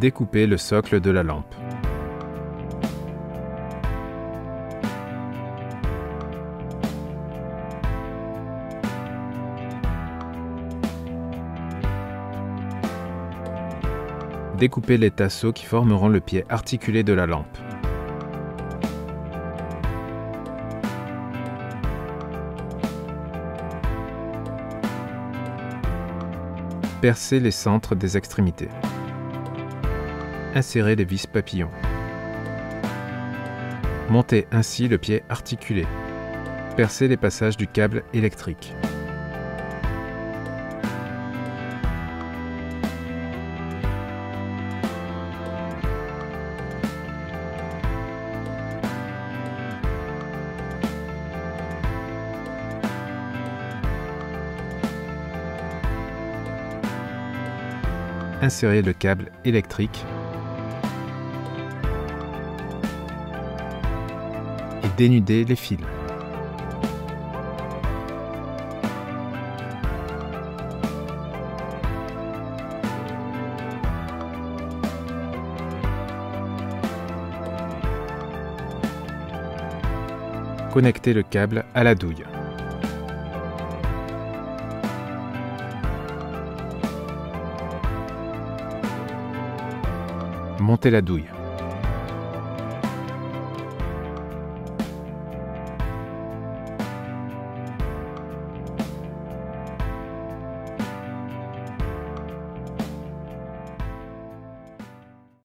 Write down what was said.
Découper le socle de la lampe. Découper les tasseaux qui formeront le pied articulé de la lampe. Percer les centres des extrémités. Insérer les vis papillons. Monter ainsi le pied articulé. Percer les passages du câble électrique. Insérer le câble électrique et dénuder les fils. Connecter le câble à la douille. Monter la douille.